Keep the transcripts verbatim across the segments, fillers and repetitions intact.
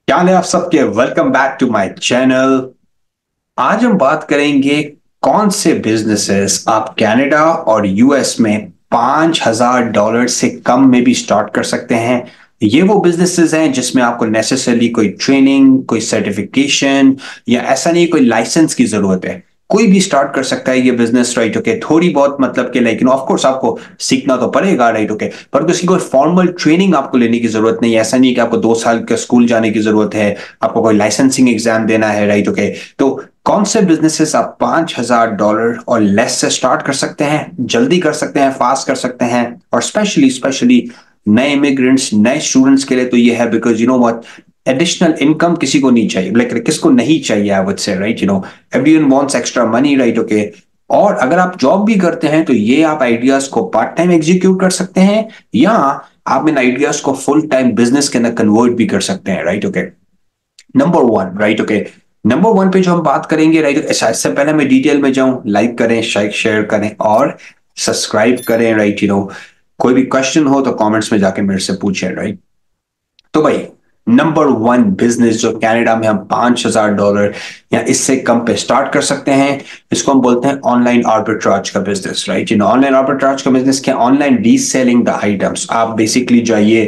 क्या हाल है आप सबके। Welcome back to my channel. आज हम बात करेंगे कौन से बिजनेसेस आप कनाडा और यूएस में पांच हजार डॉलर से कम में भी स्टार्ट कर सकते हैं। ये वो बिजनेसेस हैं जिसमें आपको नेसेसरली कोई ट्रेनिंग, कोई सर्टिफिकेशन या ऐसा नहीं कोई लाइसेंस की जरूरत है। कोई भी स्टार्ट कर सकता है ये बिजनेस, राइट। ओके, थोड़ी बहुत मतलब कि लाइक ऑफ कोर्स आपको सीखना तो पड़ेगा, राइट। ओके, पर उसकी कोई फॉर्मल ट्रेनिंग आपको लेने की जरूरत नहीं है। ऐसा नहीं कि आपको दो साल के स्कूल जाने की जरूरत है, आपको कोई लाइसेंसिंग एग्जाम देना है, राइट। ओके, तो कौन से बिजनेसेस आप पांच हजार डॉलर और लेस से स्टार्ट कर सकते हैं, जल्दी कर सकते हैं, फास्ट कर सकते हैं। और स्पेशली स्पेशली नए इमिग्रेंट्स, नए स्टूडेंट्स के लिए तो ये है, because you know what, additional income किसी को नहीं चाहिए, लाइक किसको नहीं चाहिए, I would say, right. You know everyone wants extra money, right. Okay, और अगर आप जॉब भी करते हैं तो ये आप आइडियाज को पार्ट टाइम एग्जीक्यूट कर सकते हैं, या आप इन आइडियाज को फुल टाइम बिजनेस के अंदर कन्वर्ट भी कर सकते हैं, right. Okay, number one, right. Okay, number one पे जो हम बात करेंगे, राइट, इससे पहले मैं डिटेल में जाऊं, लाइक करें, शेयर करें और सब्सक्राइब करें, राइट। यू नो कोई भी क्वेश्चन हो तो कमेंट्स में जाके मेरे से पूछें, राइट। तो भाई, नंबर वन बिजनेस जो कनाडा में हम पांच हजार डॉलर या इससे कम पे स्टार्ट कर सकते हैं, इसको हम बोलते हैं ऑनलाइन आर्बिट्राज का business, right. You know online arbitrage का बिजनेस क्या? Online reselling the items. आप बेसिकली जाइए,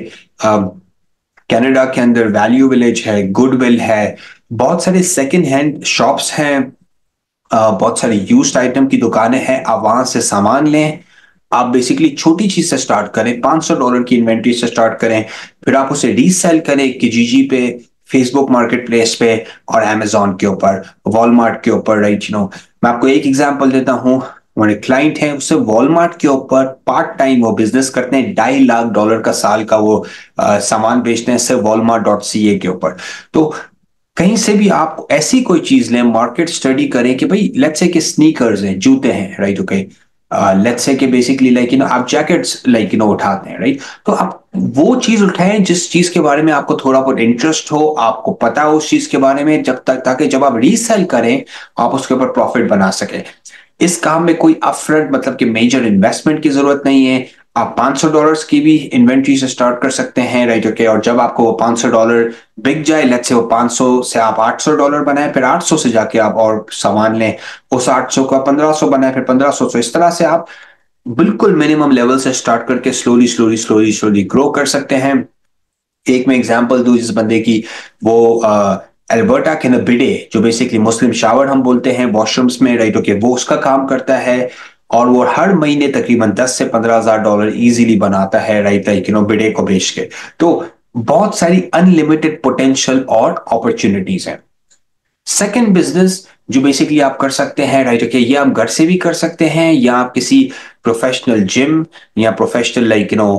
कनाडा के अंदर वैल्यू विलेज है, गुडविल है, बहुत सारे सेकंड हैंड शॉप्स हैं, अ, बहुत सारी यूज्ड आइटम की दुकानें हैं। आप वहां से सामान लें। आप बेसिकली छोटी चीज से स्टार्ट करें, पांच सौ डॉलर की इन्वेंट्री से स्टार्ट करें, फिर आप उसे रीसेल करें किजीजी पे, फेसबुक मार्केट प्लेस पे और अमेजोन के ऊपर, वॉलमार्ट के ऊपर, राइट। यू नो मैं आपको एक एग्जांपल देता हूं। हमारे क्लाइंट हैं, उससे वॉलमार्ट के ऊपर पार्ट टाइम वो बिजनेस करते हैं, ढाई लाख डॉलर का साल का वो अ, सामान बेचते हैं सिर्फ वॉलमार्ट डॉट सी ए के ऊपर। तो कहीं से भी आप ऐसी कोई चीज लें, मार्केट स्टडी करें कि भाई लेट्स से कि स्नीकर्स हैं, जूते हैं, राइट। ओके, लेट्स से कि बेसिकली लाइक यू नो आप जैकेट्स लाइक यू नो उठाते हैं, राइट। तो आप वो चीज उठाएं जिस चीज के बारे में आपको थोड़ा बहुत इंटरेस्ट हो, आपको पता हो उस चीज के बारे में, जब तक ताकि जब आप रीसेल करें आप उसके ऊपर प्रॉफिट बना सके। इस काम में कोई अपफ्रंट मतलब कि मेजर इन्वेस्टमेंट की जरूरत नहीं है। आप पांच सौ डॉलर्स की भी इन्वेंट्री से स्टार्ट कर सकते हैं, राइट। ओके, और जब आपको वो पांच सौ डॉलर बिक जाए, लेट्स से वो पांच सौ से आप आठ सौ डॉलर बनाए, फिर आठ सौ से जाके आप और सामान लें, उस आठ सौ का पंद्रह सौ बनाए, फिर पंद्रह सौ। तो इस तरह से आप बिल्कुल मिनिमम लेवल से स्टार्ट करके slowly slowly slowly slowly grow कर सकते हैं। एक मैं एग्जांपल दूं जिस बंदे की, वो अल्बर्टा के न बिडे, जो बेसिकली मुस्लिम शावर हम बोलते हैं वॉशरूम्स में, राइट। ओके, वो उसका काम करता है और वो हर महीने तकरीबन दस से पंद्रह हजार डॉलर इजीली बनाता है, right, like you know bidet को बेच के। तो बहुत सारी अनलिमिटेड पोटेंशियल और अपॉर्चुनिटीज हैं। सेकंड बिजनेस जो बेसिकली आप कर सकते हैं, राइट। ओके, ये आप घर से भी कर सकते हैं, या आप किसी प्रोफेशनल जिम या professional like you know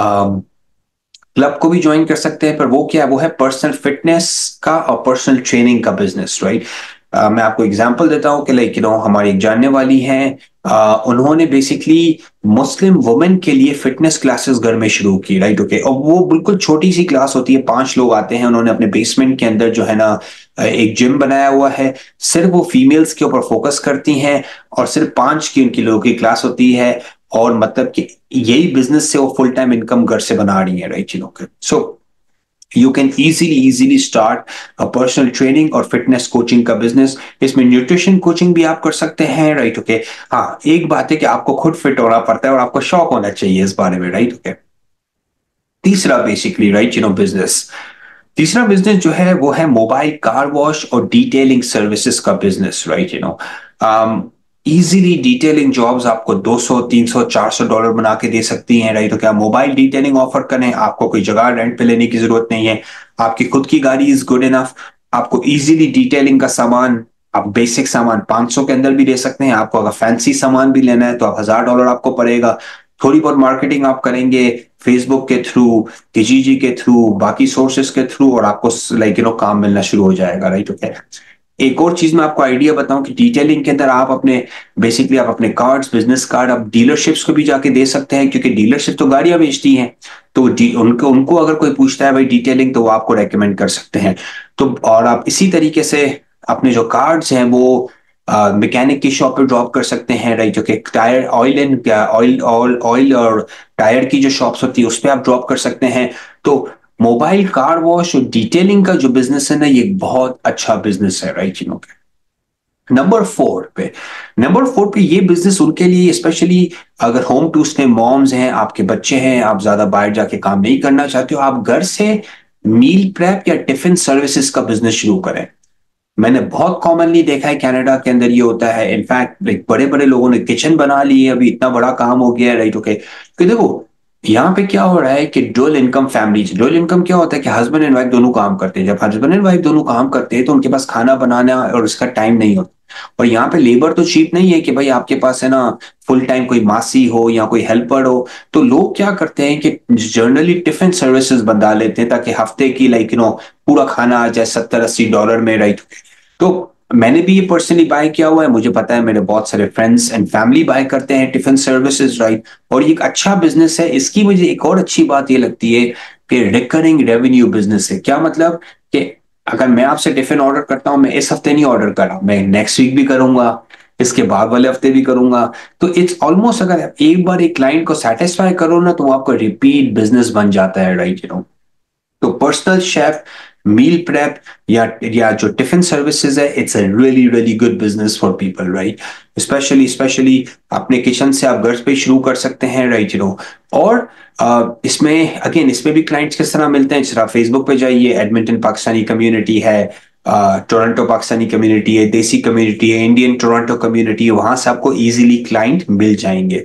club को भी ज्वाइन कर सकते हैं। पर वो क्या है? वो है पर्सनल फिटनेस का और पर्सनल ट्रेनिंग का बिजनेस, राइट। uh, मैं आपको एग्जांपल देता हूं कि लाइक यू नो हमारी एक जानने वाली हैं, uh, उन्होंने बेसिकली मुस्लिम वुमेन के लिए फिटनेस क्लासेस घर में शुरू की, राइट। ओके, और वो बिल्कुल छोटी सी क्लास होती है, पांच लोग आते हैं। उन्होंने अपने बेसमेंट के अंदर जो है ना एक जिम बनाया हुआ है, सिर्फ वो फीमेल्स के ऊपर फोकस करती हैं और सिर्फ पांच की उनकी लोगों की क्लास होती है। और मतलब कि यही बिजनेस से वो फुल टाइम इनकम घर से बना रही है, right. You know so you can easily easily start a personal training और फिटनेस कोचिंग का बिजनेस। इसमें न्यूट्रिशन कोचिंग भी आप कर सकते हैं, राइट। ओके, हाँ, एक बात है कि आपको खुद फिट होना पड़ता है और आपको शौक होना चाहिए इस बारे में, राइट। ओके, तीसरा basically, right, you know business, तीसरा बिजनेस जो है वो है मोबाइल कार वॉश और डिटेलिंग सर्विसेज का business, right. You know easily detailing jobs आपको दो सौ, तीन सौ, चार सौ डॉलर बना के दे सकती हैं, राइट। तो क्या मोबाइल डिटेलिंग ऑफर करें, आपको कोई जगह रेंट पे लेने की जरूरत नहीं है, आपकी खुद की गाड़ी इज गुड इनफ। आपको इजीली डिटेलिंग का सामान, आप बेसिक सामान पांच सौ के अंदर भी ले सकते हैं। आपको अगर फैंसी सामान भी लेना है तो आप हजार डॉलर आपको पड़ेगा। थोड़ी बहुत मार्केटिंग आप करेंगे फेसबुक के थ्रू, किजीजी के थ्रू, बाकी सोर्सेस के थ्रू, और आपको लाइक यू नो काम मिलना शुरू हो जाएगा, राइट। ओके, एक और चीज मैं आपको आइडिया बताऊं कि डिटेलिंग के अंदर आप अपने बेसिकली आप अपने कार्ड्स, बिजनेस कार्ड आप डीलरशिप्स को भी जाके दे सकते हैं, क्योंकि डीलरशिप तो गाड़ियां बेचती हैं। तो उनको उनको अगर कोई पूछता है भाई डिटेलिंग, तो वो आपको रेकमेंड कर सकते हैं। तो और आप इसी तरीके से अपने जो कार्ड्स हैं वो मैकेनिक की शॉप पे ड्रॉप कर सकते हैं, right. Okay, tyre oil and oil oil oil और टायर की जो शॉप्स होती है उस पर आप ड्रॉप कर सकते हैं। तो मोबाइल कार वॉश और डिटेलिंग का जो बिजनेस है ना, ये बहुत अच्छा बिजनेस है, right, you know. Number four पे नंबर फोर पे ये बिजनेस उनके लिए स्पेशली, अगर होम टू स्टे मॉम्स हैं, आपके बच्चे हैं, आप ज्यादा बाहर जाके काम नहीं करना चाहते हो, आप घर से मील प्रेप या टिफिन सर्विसेज का बिजनेस शुरू करें। मैंने बहुत कॉमनली देखा है कनाडा के अंदर ये होता है। इनफैक्ट बड़े बड़े लोगों ने किचन बना ली है, अभी इतना बड़ा काम हो गया है, राइट, ओके। कि देखो यहाँ पे क्या हो रहा है कि dual income families, dual income क्या होता है कि हस्बैंड एंड वाइफ दोनों काम करते हैं। जब हस्बैंड एंड वाइफ दोनों काम करते हैं तो उनके पास खाना बनाना और उसका टाइम नहीं होता। और यहाँ पे लेबर तो चीप नहीं है कि भाई आपके पास है ना फुल टाइम कोई मासी हो या कोई हेल्पर हो। तो लोग क्या करते हैं कि जनरली टिफिन सर्विसेज बंधा लेते हैं ताकि हफ्ते की लाइक यू नो पूरा खाना आ जाए सत्तर अस्सी डॉलर में, राइट। तो मैंने भी ये पर्सनली बाय किया हुआ है, मुझे पता है, मेरे बहुत सारे फ्रेंड्स एंड फैमिली बाय करते हैं टिफिन सर्विसेज, राइट। और ये एक अच्छा बिजनेस है। इसकी मुझे एक और अच्छी बात ये लगती है कि रिकरिंग रेवेन्यू बिजनेस है। क्या मतलब कि अगर मैं आपसे टिफिन ऑर्डर करता हूं, मैं इस हफ्ते नहीं ऑर्डर करा, मैं नेक्स्ट वीक भी करूंगा, इसके बाद वाले हफ्ते भी करूंगा। तो इट्स ऑलमोस्ट, अगर आप एक बार एक क्लाइंट को सेटिस्फाई करो ना, तो वो आपका रिपीट बिजनेस बन जाता है, राइट, यू नो। तो पर्सनल शेफ, मील प्रेप या या जो टिफिन सर्विसेज है, it's a really really good business for people, right. Specially specially अपने किचन से आप घर पे शुरू कर सकते हैं, राइट, यू नो। और uh, इसमें अगेन इसमें भी क्लाइंट्स किस तरह मिलते हैं, जरा फेसबुक पे जाइए, एडमिंटन पाकिस्तानी कम्युनिटी है, टोरंटो पाकिस्तानी कम्युनिटी है, देसी कम्युनिटी है, इंडियन टोरंटो कम्युनिटी है, वहां से आपको इजीली क्लाइंट मिल जाएंगे।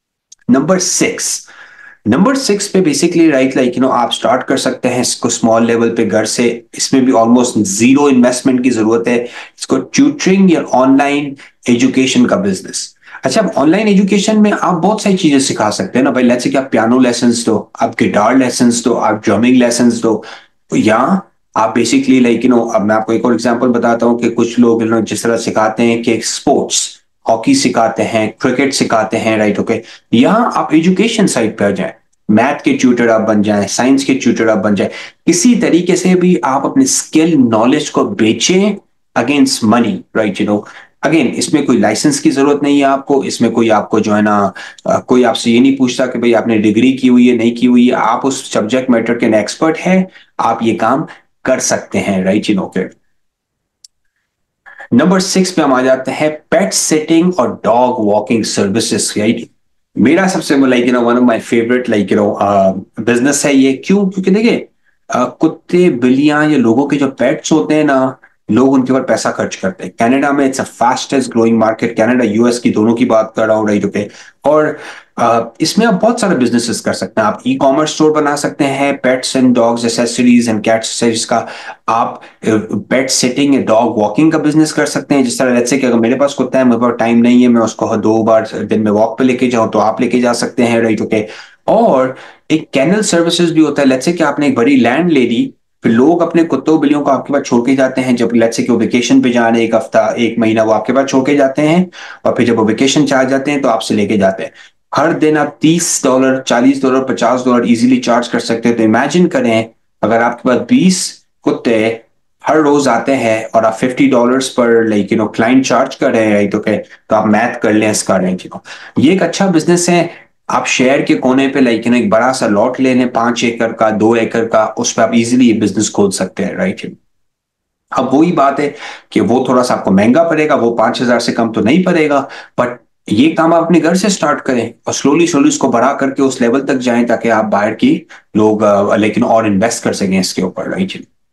नंबर सिक्स नंबर सिक्स पे basically right like you know आप स्टार्ट कर सकते हैं इसको स्मॉल लेवल पे घर से। इसमें भी ऑलमोस्ट जीरो इन्वेस्टमेंट की जरूरत है। इसको ट्यूटरिंग या ऑनलाइन एजुकेशन का बिजनेस। अच्छा, अब ऑनलाइन एजुकेशन में आप बहुत सारी चीजें सिखा सकते हैं ना भाई। लेट्स से कि आप पियानो लेसन्स दो, आप गिटार लेसन्स दो, आप ड्रमिंग लेसन्स दो, या आप बेसिकली लाइक यू नो अब मैं आपको एक और एग्जांपल बताता हूँ कि कुछ लोग you know, जिस तरह सिखाते हैं कि स्पोर्ट्स, हॉकी सिखाते हैं, क्रिकेट सिखाते हैं, राइट, ओके। यहाँ आप एजुकेशन साइड पे आ जाए, मैथ के ट्यूटर आप बन जाएं, साइंस के ट्यूटर आप बन जाए, किसी तरीके से भी आप अपने स्किल नॉलेज को बेचें against money, right, you know. Again इसमें कोई लाइसेंस की जरूरत नहीं है आपको। इसमें कोई आपको जो है ना अ, कोई आपसे ये नहीं पूछता कि भाई आपने डिग्री की हुई है नहीं की हुई है। आप उस सब्जेक्ट मैटर के एक्सपर्ट हैं, आप ये काम कर सकते हैं, right, you know. Number six पे हम आ जाते हैं पेट सिटिंग और डॉग वॉकिंग सर्विसेज, राइट। मेरा सबसे like you know one of my favourite like you know business है ये। क्यों? क्योंकि देखिए अ, कुत्ते बिल्लियां या लोगों के जो पेट्स होते हैं ना, लोग उनके ऊपर पैसा खर्च करते हैं। कनाडा में it's a fastest growing market, Canada US की दोनों की बात कर रहा हूँ, राइट, ओके। और अ, इसमें आप बहुत सारे बिजनेसेस कर सकते हैं। आप ई कॉमर्स स्टोर बना सकते हैं, pets and dogs accessories and cat accessories का। आप पेट सिटिंग या डॉग वॉकिंग का बिजनेस कर सकते हैं। जिस तरह लेट्स से कि अगर मेरे पास कुत्ता है, मेरे पास टाइम नहीं है, मैं उसको दो बार दिन में वॉक पे लेके जाऊं, तो आप लेके जा सकते हैं, राइट, ओके। और एक कैनल सर्विसेज भी होता है। लेट्स से कि आपने एक बड़ी लैंड ले ली, फिर लोग अपने कुत्तों बिल्लियों को आपके पास छोड़ के जाते हैं। जब लेट्स से कि वो वेकेशन पे जाने, एक हफ्ता एक महीना वो आपके पास छोड़ के जाते हैं, और फिर जब वो वेकेशन से आ जाते हैं तो आपसे लेके जाते हैं। हर दिन आप तीस डॉलर, चालीस डॉलर, पचास डॉलर इजीली चार्ज कर सकते हैं। तो इमेजिन करें अगर आपके पास बीस कुत्ते हर रोज आते हैं और आप फिफ्टी डॉलर्स पर like you know client charge कर रहे हैं, राइट, ओके। तो आप मैथ कर लें इसका, राइट, यू नो। ये एक अच्छा बिजनेस है। आप शहर के कोने पे लाइक यू नो एक बड़ा सा लॉट ले लें, पांच एकड़ का, दो एकड़ का, उस पर आप इजीली ये बिजनेस खोल सकते हैं, राइट। अब वही बात है कि वो थोड़ा सा आपको महंगा पड़ेगा, वो पांच हजार से कम तो नहीं पड़ेगा, बट ये काम आप अपने घर से स्टार्ट करें और स्लोली स्लोली इसको बढ़ा करके उस लेवल तक जाएं ताकि आप बाहर की लोग अ, लेकिन और इन्वेस्ट कर सकें इसके ऊपर, राइट।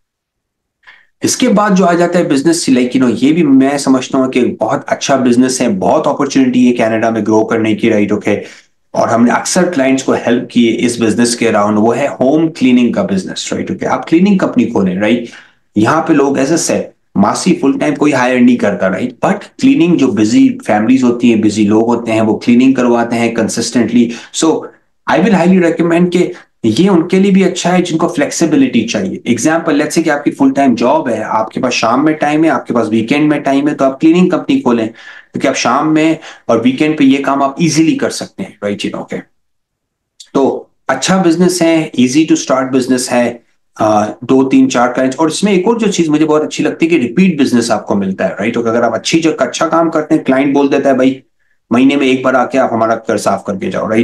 इसके बाद जो आ जाता है बिजनेस, लाइक यू नो ये भी मैं समझता हूँ कि बहुत अच्छा बिजनेस है, बहुत अपॉर्चुनिटी है कनाडा में ग्रो करने की, राइट, ओके। और हमने अक्सर क्लाइंट्स को हेल्प की है इस बिजनेस के अराउंड, वो है होम क्लीनिंग का बिजनेस, राइट, ओके। आप क्लीनिंग कंपनी खोलें, राइट। यहाँ पे लोग एज अ सेट मासी फुल टाइम कोई हायर नहीं करता, राइट, बट क्लीनिंग जो बिजी फैमिलीज होती हैं, बिजी लोग होते हैं, वो क्लीनिंग करवाते हैं consistently. So I will highly recommend कि ये उनके लिए भी अच्छा है जिनको फ्लेक्सिबिलिटी चाहिए। एग्जाम्पल लेट्स से कि आपकी फुल टाइम जॉब है, आपके पास शाम में टाइम है, आपके पास वीकेंड में टाइम है, तो आप क्लीनिंग कंपनी खोलें, क्योंकि आप शाम में और वीकेंड पे ये काम आप इजीली कर सकते हैं, राइट, यू नो, ओके। तो अच्छा बिजनेस है, इजी टू स्टार्ट बिजनेस है। आ, दो तीन चार क्लाइंट्स, और इसमें एक और जो चीज मुझे बहुत अच्छी लगती है कि रिपीट बिजनेस आपको मिलता है, राइट। तो अगर आप अच्छी जगह अच्छा काम करते हैं, क्लाइंट बोल देता है भाई महीने में एक बार आके आप हमारा घर साफ करके जाओ, राइट।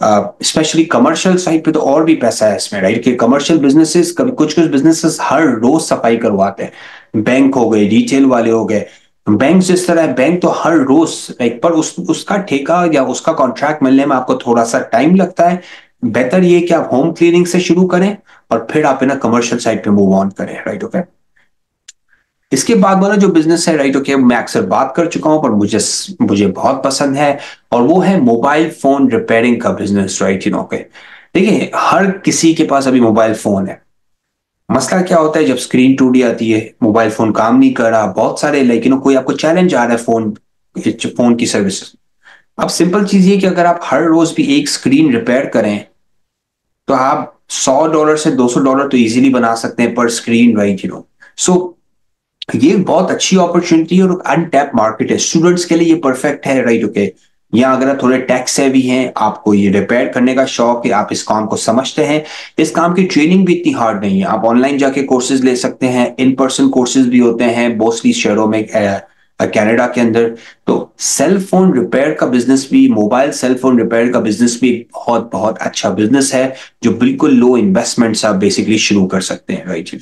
स्पेशली कमर्शियल साइड पे तो और भी पैसा है इसमें, राइट? कि कमर्शियल बिजनेसेस, कभी कुछ कुछ बिजनेसेस हर रोज सफाई करवाते हैं। बैंक हो गए, रिटेल वाले हो गए, बैंक जिस तरह है, बैंक तो हर रोज, लाइक, पर उस उसका ठेका या उसका कॉन्ट्रैक्ट मिलने में आपको थोड़ा सा टाइम लगता है। बेहतर ये कि आप होम क्लीनिंग से शुरू करें और फिर आप ना कमर्शियल साइड पे मूव ऑन करें, राइट? ओके। इसके बाद वाला जो बिजनेस है, राइट, ओके, मैं अक्सर बात कर चुका हूं पर मुझे मुझे बहुत पसंद है, और वो है मोबाइल फोन रिपेयरिंग का business, right? You know, okay. देखिए, हर किसी के पास अभी मोबाइल फोन है। मसला क्या होता है, जब स्क्रीन टूट जाती है, मोबाइल फोन काम नहीं कर रहा, बहुत सारे, लाइक यू नो, कोई आपको चैलेंज आ रहा है फोन फोन की सर्विस। अब सिंपल चीज ये कि अगर आप हर रोज भी एक स्क्रीन रिपेयर करें तो आप सौ डॉलर से दो सौ डॉलर तो इजीली बना सकते हैं पर screen, right? You know, so ये एक बहुत अच्छी अपॉर्चुनिटी है और अनटैप मार्केट है। स्टूडेंट्स के लिए ये परफेक्ट है, राइट? ओके। या अगर आप थोड़े टैक्स सेवी हैं, आपको ये रिपेयर करने का शौक है, आप इस काम को समझते हैं, इस काम की ट्रेनिंग भी इतनी हार्ड नहीं है। आप ऑनलाइन जाके कोर्सेज ले सकते हैं, इन पर्सन कोर्सेज भी होते हैं मोस्टली शहरों में, कनाडा के अंदर। तो सेल फोन रिपेयर का बिजनेस भी, मोबाइल सेल फोन रिपेयर का बिजनेस भी एक बहुत बहुत अच्छा बिजनेस है, जो बिल्कुल लो इन्वेस्टमेंट से आप बेसिकली शुरू कर सकते हैं, राइट?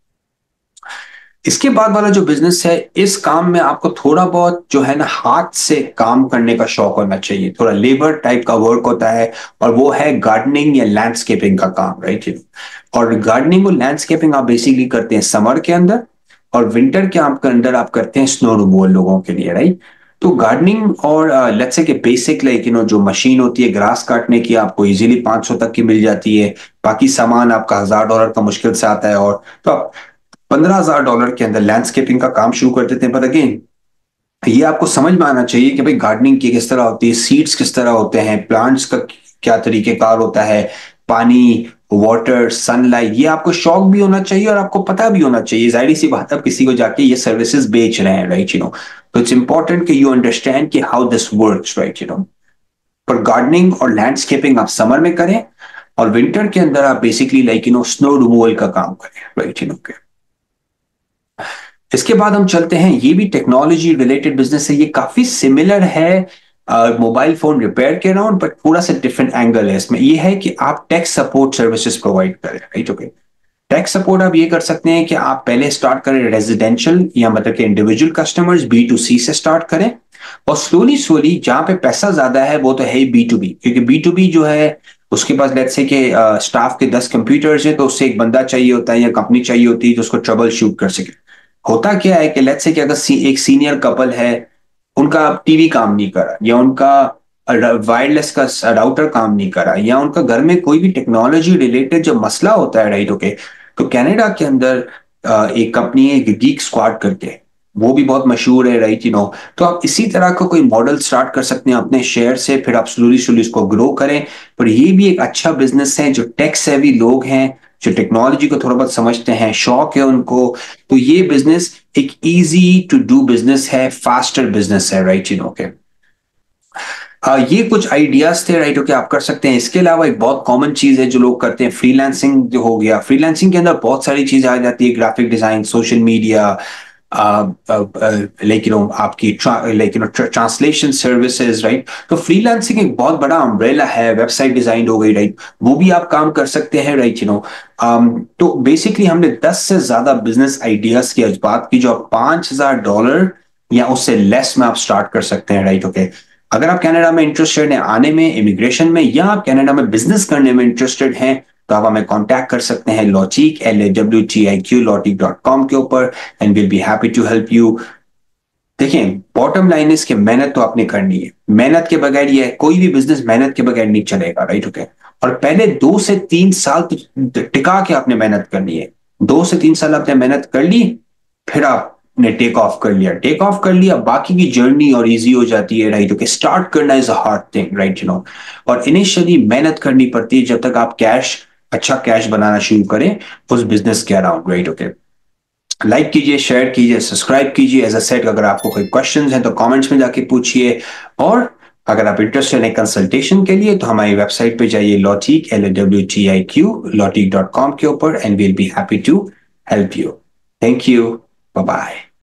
इसके बाद वाला जो बिजनेस है, इस काम में आपको थोड़ा बहुत जो है ना हाथ से काम करने का शौक होना चाहिए, थोड़ा लेबर टाइप का वर्क होता है, और वो है गार्डनिंग या लैंडस्केपिंग का काम, राइट? और गार्डनिंग और लैंडस्केपिंग आप बेसिकली करते हैं समर के अंदर, और विंटर के आपके अंदर आप करते हैं स्नो रिमूवल लोगों के लिए, राइट? तो गार्डनिंग और लेट्स से कि बेसिक, लाइक यू नो, जो मशीन होती है ग्रास काटने की, आपको इजीली पांच सौ तक की मिल जाती है। बाकी सामान आपका हजार डॉलर का मुश्किल से आता है, और तो आप पंद्रह हजार डॉलर के अंदर लैंडस्केपिंग का काम शुरू कर देते हैं। पर अगेन, ये आपको समझ में आना चाहिए कि भाई गार्डनिंग की किस तरह होती है, सीड्स किस तरह होते हैं, प्लांट्स का क्या तरीकेकार होता है, पानी, वाटर, सनलाइट, ये आपको शौक भी होना चाहिए और आपको पता भी होना चाहिए। जाहिर सी बात, आप किसी को जाके ये सर्विसेज बेच रहे हैं, राइट? यू नो, तो इट्स इंपॉर्टेंट कि यू अंडरस्टैंड कि how this works, right? You know, पर गार्डनिंग और लैंडस्केपिंग आप समर में करें, और विंटर के अंदर आप basically, like you know, snow removal का काम करें, राइट? यू नो, इसके बाद हम चलते हैं, ये भी टेक्नोलॉजी रिलेटेड बिजनेस है, ये काफी सिमिलर है मोबाइल फोन रिपेयर के अराउंड, बट थोड़ा सा डिफरेंट एंगल है इसमें। ये है कि आप टेक सपोर्ट सर्विसेज प्रोवाइड करें, राइट? ओके। टेक सपोर्ट आप ये कर सकते हैं कि आप पहले स्टार्ट करें रेजिडेंशियल या मतलब कि individual customers, B to C से स्टार्ट करें, और स्लोली स्लोली जहां पे पैसा ज्यादा है वो तो है बी टू बी, क्योंकि बी टू बी जो है उसके पास लेट्स से कि स्टाफ के दस कंप्यूटर्स हैं, तो उससे एक बंदा चाहिए होता है या कंपनी चाहिए होती है जो उसको ट्रबल शूट कर सके। होता क्या है कि लेट्स से कि अगर सी, एक सीनियर कपल है, उनका टीवी काम नहीं करा, या उनका वायरलेस का राउटर काम नहीं करा, या उनका घर में कोई भी टेक्नोलॉजी रिलेटेड जो मसला होता है, राइट? ओके। तो कनाडा के अंदर अ, एक कंपनी है गीक स्क्वाड करके, वो भी बहुत मशहूर है, राइट? यू नो, तो आप इसी तरह का कोई मॉडल स्टार्ट कर सकते हैं अपने शेयर से, फिर आप स्लोली स्लोली इसको ग्रो करें। पर ये भी एक अच्छा बिजनेस है, जो टेक सेवी लोग हैं, जो टेक्नोलॉजी को थोड़ा बहुत समझते हैं, शौक है उनको, तो ये बिजनेस एक इजी टू डू बिजनेस है, फास्टर बिजनेस है, right? You know, okay. Uh, ये कुछ आइडियाज थे, राइट? ओके, आप कर सकते हैं। इसके अलावा एक बहुत कॉमन चीज है जो लोग करते हैं, फ्रीलांसिंग जो हो गया। फ्रीलांसिंग के अंदर बहुत सारी चीजें आ जाती है, graphic design, social media, like you know, आपकी like you know translation services, right? तो फ्रीलांसिंग एक बहुत बड़ा अम्ब्रेला है, वेबसाइट डिजाइन हो गई, राइट? वो भी आप काम कर सकते हैं, राइट? यू नो, तो बेसिकली हमने दस से ज्यादा बिजनेस आइडियाज की आज बात की, जो आप पांच हजार डॉलर या उससे लेस में आप स्टार्ट कर सकते हैं, राइट? ओके। अगर आप कनाडा में इंटरेस्टेड हैं आने में, इमिग्रेशन में, या आप कनाडा में बिजनेस करने में इंटरेस्टेड हैं, तो आप हमें कांटेक्ट कर सकते हैं Lawtiq, L A W T I Q, Lawtiq dot com के ऊपर, and will be happy to help you. देखिए, बॉटम लाइन इज कि मेहनत तो आपने करनी है। मेहनत के बगैर ये कोई भी बिजनेस मेहनत के बगैर नहीं चलेगा, राइट? ओके। और पहले दो से तीन साल तो टिका के आपने मेहनत करनी है। दो से तीन साल आपने मेहनत कर ली, फिर आपने टेक ऑफ कर लिया। टेक ऑफ कर लिया, बाकी की जर्नी और इजी हो जाती है, राइट? ओके। स्टार्ट करना is a hard thing, right? You know, और इनिशियली मेहनत करनी पड़ती है जब तक आप कैश, अच्छा कैश बनाना शुरू करें उस बिजनेस के अराउंड, राइट? ओके। लाइक कीजिए, शेयर कीजिए, सब्सक्राइब कीजिए। एज अ सेट, अगर आपको कोई क्वेश्चंस हैं तो कमेंट्स में जाके पूछिए, और अगर आप इंटरेस्टेड हैं कंसल्टेशन के लिए तो हमारी वेबसाइट पे जाइए, Lawtiq, L A W T I Q, Lawtiq dot com के ऊपर, and will be happy to help you. Thank you, bye bye.